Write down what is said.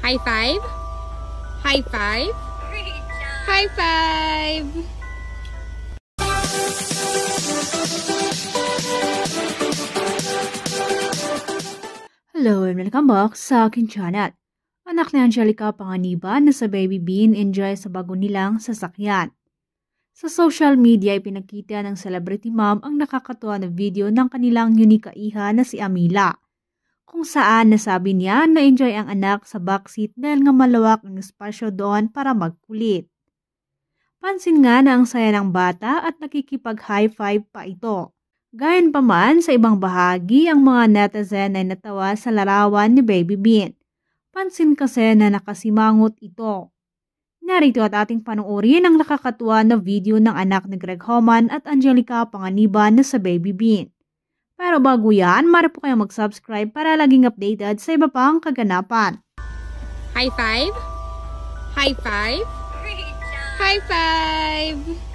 High five. High five. Great job. High five. Hello and welcome back sa aking channel. Anak ni Angelica Panganiban na sa Baby Bean enjoy sa bago nilang sasakyan. Sa social media, ipinakita ng celebrity mom ang nakakatuwa na video ng kanilang unique iha na si Amila, kung saan nasabi niya na enjoy ang anak sa backseat dahil nga malawak ang espasyo doon para magkulit. Pansin nga na ang saya ng bata at nakikipag-high five pa ito. Gayon pa man sa ibang bahagi, ang mga netizen ay natawa sa larawan ni Baby Bean. Pansin kasi na nakasimangot ito. Narito at ating panuorin ang nakakatuwa na video ng anak ni Greg Homan at Angelica Panganiban na sa Baby Bean. Pero bago yan, maaari po kayong mag-subscribe para laging updated sa iba pang kaganapan. High five. High five. Great job. High five.